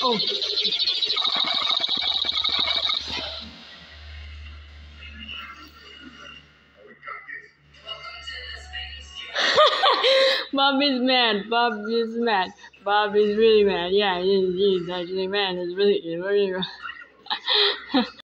Oh. Bob is mad. Bob is mad. Bob is really mad. Yeah, he's actually mad. He's really mad.